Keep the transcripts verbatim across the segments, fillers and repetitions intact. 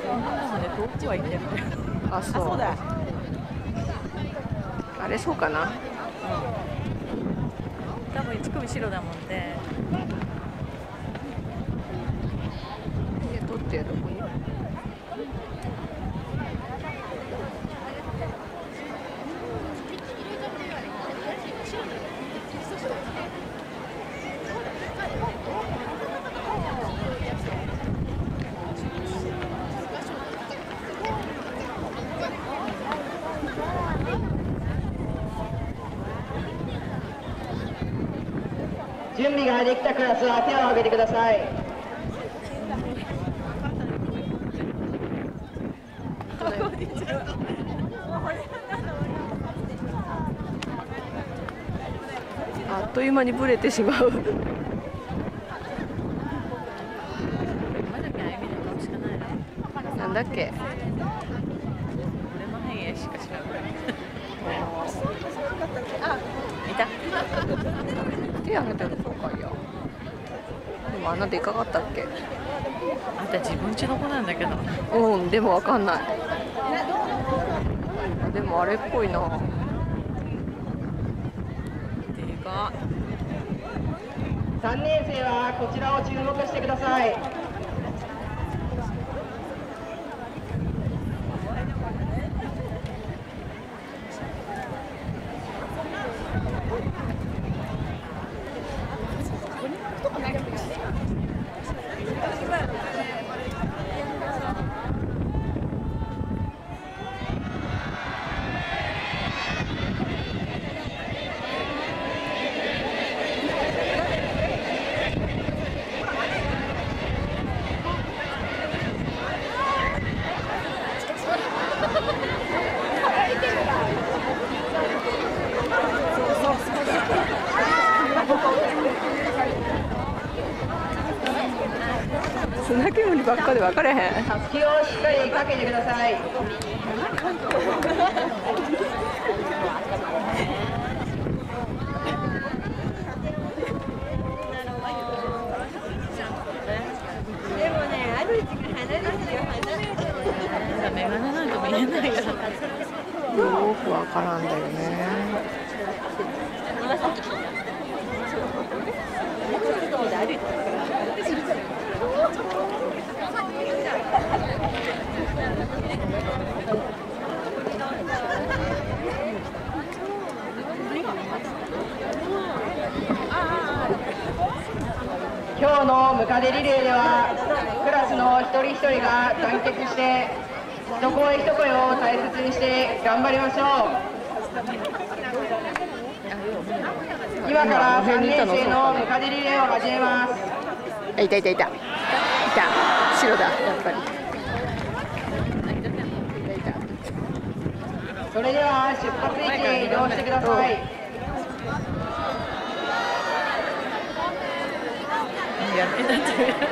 なので遠くは行ける。 あ、そう。 あ、そうだ。 あれそうかな。うん、 多分乳首白だもんで。 で取ってどこに？ 準備ができたクラスは手を挙げてください。 あっという間にブレてしまう。なんだっけ。 俺の変影しか知らない。いた。 手挙げてるそうかいや。でもあんなでかかったっけ。 あんた自分家の子なんだけど。 うん、でもわかんない。でもあれっぽいな。 でか。 さんねん生はこちらを注目してください。 砂煙ばっかで分かれへん。 たすきをしっかりかけてください。 でもね、ある時間離れてよ、離れてよ。 メガネなんか見えないから。 よく分からんだよね。 今日のムカデリレーではクラスの一人一人が団結して一声一声を大切にして頑張りましょう。今からさんねん生のムカデリレーを始めます。 あ、いたいたいたいた。白だやっぱり。 それでは出発位置へ移動してください。 やめなってる。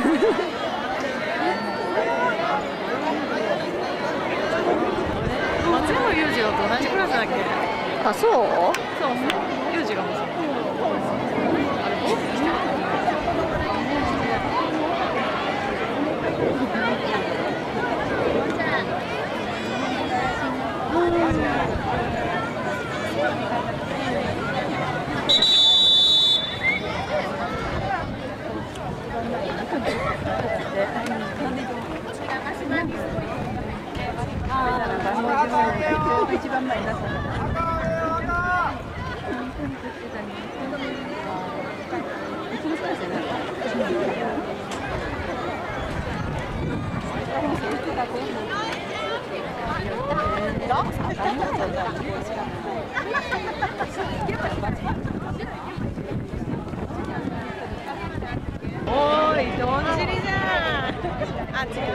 松山裕次郎と同じクラスだっけ。 あ、そう？ そうそう。裕次郎もそう。あれどう？一番前に出した。おーい、どんじりじゃん。あ、違う。